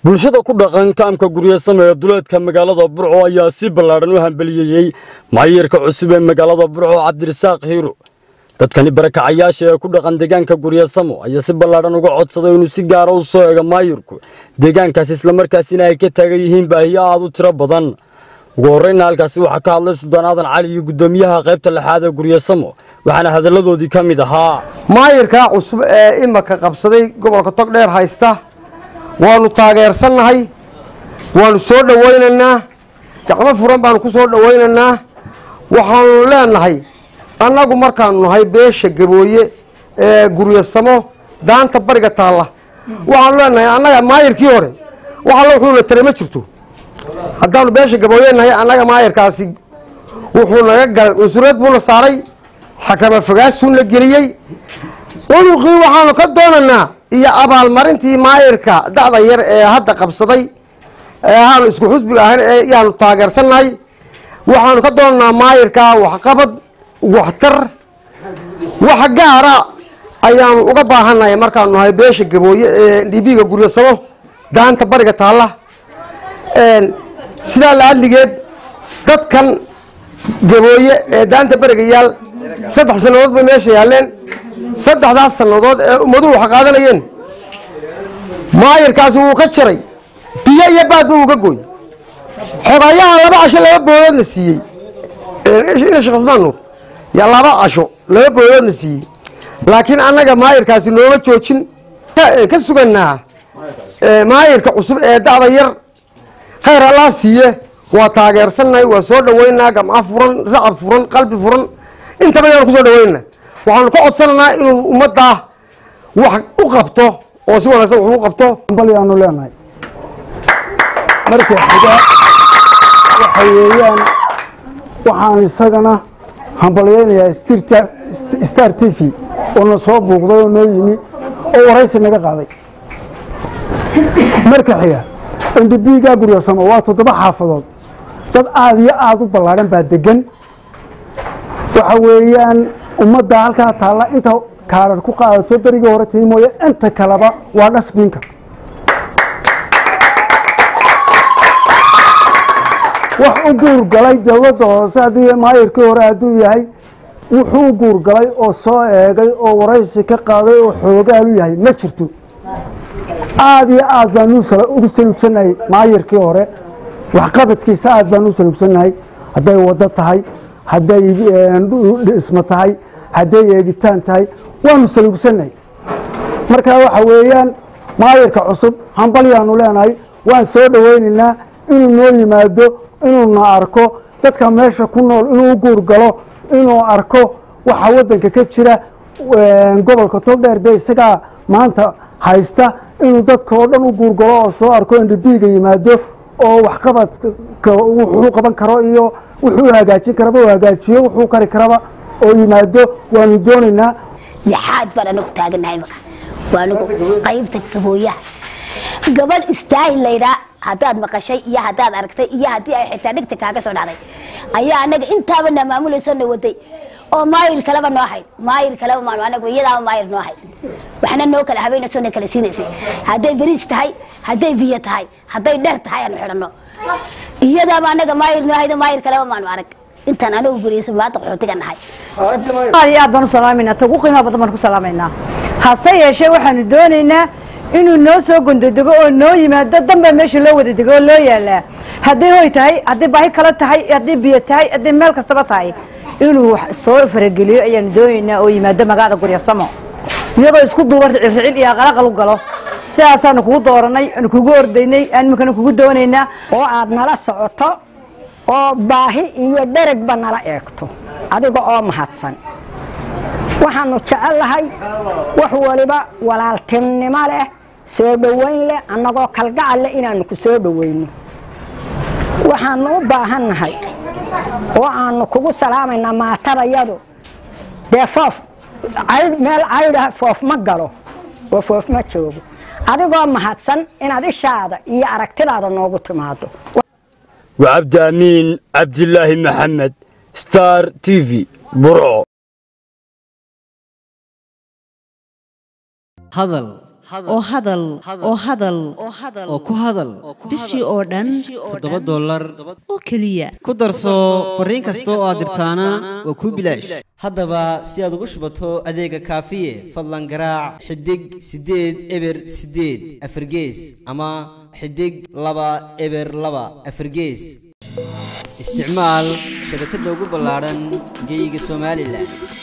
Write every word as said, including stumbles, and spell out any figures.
bulshada ku dhaqan kaamka Guryo ee duleedka magaalada Burco ayaa si ballaaran u hambeliyay maayirka cusub ee magaalada Burco Cabdirasaaq Hiiro. dadkani barakacayaasha ee ku dhaqan deegaanka Guryo ayaa si ballaaran uga codsaday inuu si gaar ah u soo eego maayirku deegaankaas isla markaasina ay ka taagan yihiin baahiyo aad u tiro badan. ugu horreynna halkaasi waxaa ka hadlay Suldaan Aadan Cali iyo gudoomiyaha qaybta lixaad ee Guryo waxaana hadaladoodii ka mid ahaa maayirka cusub ee imaka qabsaday gobolka Togdheer haysta waanu taageersanahay waanu soo dhawaynaynaa gacmo furan baan ku soo dhawaynaynaa waxaanu leenahay annagu markaan nahay beesha gabooye ee Guryo daanta bariga taala waxaanu leenahay annaga maayirkii hore waxa la wuxuu la taray ma jirto haddaanu beesha gabooye nahay annaga maayirkaasi wuxuu naga galay usurad buu la saaray xakama fogaasuun la geliyay wuluqii waxaanu ka doonaynaa iyo abaal marintii maayirka dacda yar ee hadda qabsaday ee aanu isku xusbiga ahayn ee yaanu taageersanahay waxaanu ka doonaynaa maayirka wax qabad waxtar wax gaara ayaanu uga baahanahay markaanu nahay beesha gabooye ee dhibiga Guryo daanta bariga taala een sida la hadligeed dadkan gabooye ee daanta bariga yaal saddex sanadood bay meesha yaaleen saddexdaas sanadood ee ummadu wax qaadanayeen maayirkaasi wuu ka jiray biyo iyo baad buu uga gooy xogayaha laba casho laba boolood la siiyey ee Sheekh Usmaan Nuur ya laba casho laba boolood la siiyey laakiin annaga maayirkaasi nooma joojin ka suganaa ee maayirka cusub ee dacda yar khayr Allah siiye waa taageersanahay waa soo dhaweynaa gacmo furan sacab furan qalbi furan inta badan ku soo dhaweynaa waxaan ku codsanaynaa inuu ummadda wax u qabto oo si wanaagsan wax u qabto balyaanu leenahay markii xiga waxa weeyaan waxaan isagana hambalyeynaya Star T V oo na soo buuqday oo noo yimi oo waraysi naga qaaday markii xiga indhibiga Guryo waa toddoba xaafadood dad aad iyo aad u ballaaran baa degan waxa weeyaan ummadda halka taala inta kaarar ku qaadato bariga hore tiimooyo inta kaleba waa dhasbinka wax u guur galay dawladda hoose hadii maayirkii hore haduu yahay wuxuu guur galay oo soo eegay oo waraysi ka qaaday oo xoogaal u yahay ma jirto aad iyo aad baan ugu salubsanahay maayirkii hore wax qabadkiisa aad baan u salubsanahay hadday wada tahay hadday dhisma tahay hadday eegitaan tahay waanu salubsanahay marka waxa weeyaan maayirka cusub hambalyaanu leenahay waan soo dhaweynaynaa inuu noo yimaado inuu na arko dadka meesha ku nool inuu guur galo inuu arko waxa wadanka ka jira gobolka Togdheer de isaga maanta haysta inuu dadka oo dhan u guur galo oo soo arko indhibiga yimaado oo wax qabad wuxuu qaban karo iyo wuxuu hagaajin karaba oo hagaajiyo wuxuu kari karaba oo yimaado waanu doonaynaa yaxaad baan anagu taaganahay marka waanu qaybta gabooyaha gabadh istaayl leeyahay hadaad maqashay iyo hadaad aragtay iyo hadii ay xitaa dhigta kaaga soo dhacday ayaa anaga intaaba na maamulayso waday oo maayir kaleba noo hayd maayir kaleba maanu anagu iyada maayir noo hayd waxna noo kala habeynayso na kala siinaysa haday bariis tahay haday biyo tahay haday dheer tahay aan xidhano iyada ba anaga maayir noo hayd maayir kaleba maanu arag intaan anagu guriyay maanta qoxotiga nahay aad aad baan salaamayna tagu qiimo badan baan ku salaamayna hase yeeshee waxaan doonaynaa inuu noo soo gondodego oo noo yimaado dambe meesha loo wada dego loo yaala haday hoy tahay haday baahi kala tahay haday biyo tahay haday meel kasta tahay inuu soo farageliyo ayaan doonaynaa oo yimaado magaalada Guryo iyadoo isku duubar cilcil iyo qalaqal u galo sidaasaan kugu dooranay aan kugu ordaynay aan markaan kugu doonaynaa oo aad nala socoto oo baahi iyo dhereg ba nala eegto adiga oo mahadsan waxaanu jecelahay wax waliba walaaltinimo leh soo dhaweyn leh annagoo kalgacal leh inaanu ku soo dhaweyno waxaanu u baahanahay oo aanu kugu salaamayna maatadayadu dee foof meel cayda foof ma galo oo foof ma joogo adigoo mahadsan inaad ishaada iyo aragtidaada noogu timaado وعبد أمين عبد الله محمد ستار تي في برعو هذا oo hadal oo hadal oo ku hadal bishii oo dhan toddoba dollar oo kaliya ku darso fariin kasta oo aad dirtaana waa ku bilaash haddaba si aad ugu shubato adeega kaafiye fadlan garaac xidig sideed eber sideed afargees ama xidig laba eber laba afargees isticmaal shabakadda ugu ballaaran geyga Soomaaliland